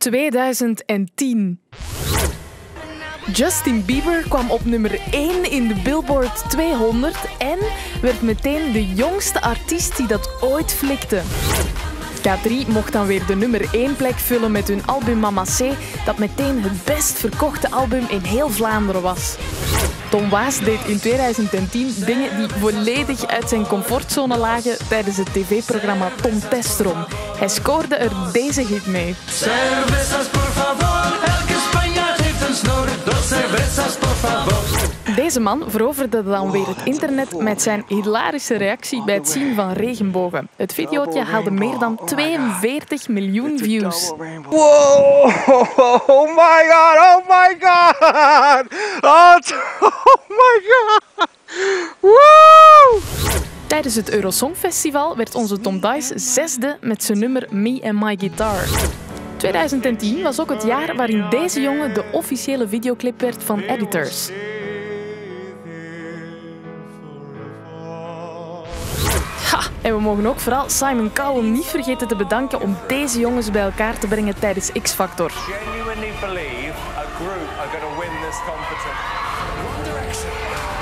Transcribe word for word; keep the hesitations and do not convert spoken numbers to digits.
tweeduizend tien. Justin Bieber kwam op nummer één in de Billboard tweehonderd en werd meteen de jongste artiest die dat ooit flikte. K drie mocht dan weer de nummer één plek vullen met hun album Mama C, dat meteen het best verkochte album in heel Vlaanderen was. Tom Waas deed in tweeduizend tien dingen die volledig uit zijn comfortzone lagen tijdens het tv-programma Tom Testrom. Hij scoorde er deze hit mee. Cervezas por favor, elke Spanjaard heeft een snor. Dos cervezas por favor. Deze man veroverde dan weer het internet met zijn hilarische reactie bij het zien van regenbogen. Het videootje haalde meer dan tweeënveertig miljoen views. Wow! Oh my god! Oh my god! Oh my god! Woo! Tijdens het Eurosong Festival werd onze Tom Dice zesde met zijn nummer Me and My Guitar. tweeduizend tien was ook het jaar waarin deze jongen de officiële videoclip werd van Editors. Ha, en we mogen ook vooral Simon Cowell niet vergeten te bedanken om deze jongens bij elkaar te brengen tijdens X-Factor. Genuinely believe a group are going to win this competition. One Direction.